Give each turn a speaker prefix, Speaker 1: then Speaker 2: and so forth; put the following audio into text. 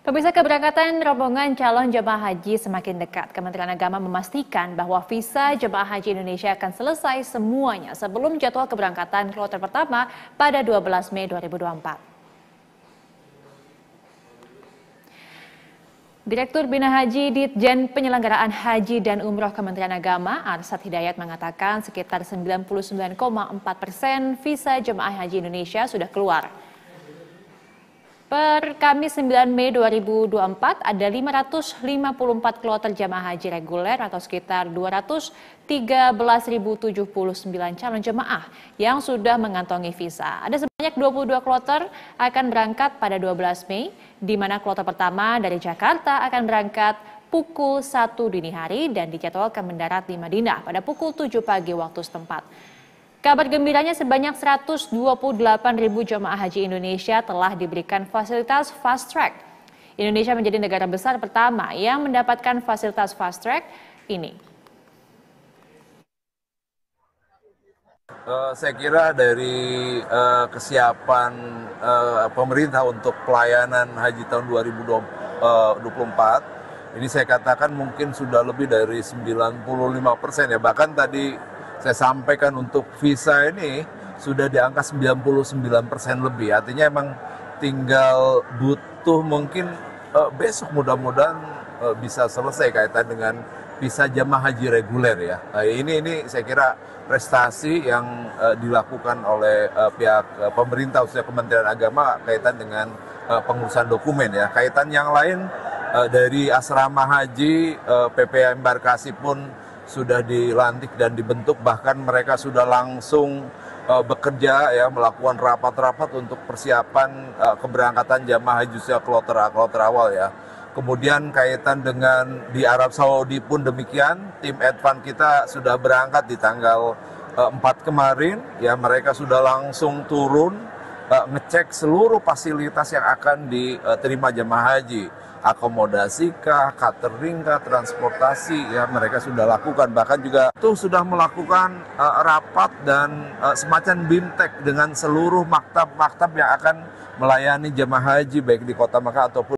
Speaker 1: Pemirsa, keberangkatan rombongan calon jemaah haji semakin dekat. Kementerian Agama memastikan bahwa visa jemaah haji Indonesia akan selesai semuanya sebelum jadwal keberangkatan kloter pertama pada 12 Mei 2024. Direktur Bina Haji Ditjen Penyelenggaraan Haji dan Umroh Kementerian Agama, Arsad Hidayat mengatakan sekitar 99,4% visa jemaah haji Indonesia sudah keluar. Per Kamis 9 Mei 2024 ada 554 kloter jemaah haji reguler atau sekitar 213.079 calon jemaah yang sudah mengantongi visa. Ada sebanyak 22 kloter akan berangkat pada 12 Mei, di mana kloter pertama dari Jakarta akan berangkat pukul 1 dini hari dan dijadwalkan mendarat di Madinah pada pukul 7 pagi waktu setempat. Kabar gembiranya sebanyak 128.000 jemaah haji Indonesia telah diberikan fasilitas fast track. Indonesia menjadi negara besar pertama yang mendapatkan fasilitas fast track ini.
Speaker 2: Saya kira dari kesiapan pemerintah untuk pelayanan haji tahun 2024, ini saya katakan mungkin sudah lebih dari 95% ya. Bahkan tadi saya sampaikan untuk visa ini sudah di angka 99% lebih. Artinya emang tinggal butuh mungkin besok mudah-mudahan bisa selesai kaitan dengan visa jemaah haji reguler ya. Ini saya kira prestasi yang dilakukan oleh pihak pemerintah khususnya Kementerian Agama kaitan dengan pengurusan dokumen ya. Kaitan yang lain dari asrama haji, PPA embarkasi pun sudah dilantik dan dibentuk, bahkan mereka sudah langsung bekerja ya, melakukan rapat-rapat untuk persiapan keberangkatan jamaah haji usia kloter awal ya. Kemudian kaitan dengan di Arab Saudi pun demikian, tim advance kita sudah berangkat di tanggal 4 kemarin ya, mereka sudah langsung turun ngecek seluruh fasilitas yang akan diterima jemaah haji. Akomodasi kah, catering kah, transportasi ya mereka sudah lakukan. Bahkan juga itu sudah melakukan rapat dan semacam bimtek dengan seluruh maktab-maktab yang akan melayani jemaah haji baik di Kota Makkah ataupun